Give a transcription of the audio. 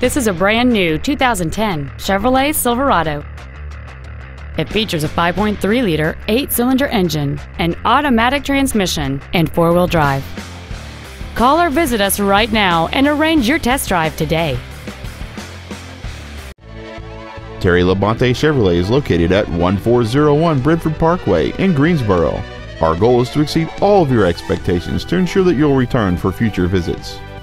This is a brand new 2010 Chevrolet Silverado. It features a 5.3-liter, 8-cylinder engine, an automatic transmission, and 4-wheel drive. Call or visit us right now and arrange your test drive today. Terry Labonte Chevrolet is located at 1401 Bridford Parkway in Greensboro. Our goal is to exceed all of your expectations to ensure that you'll return for future visits.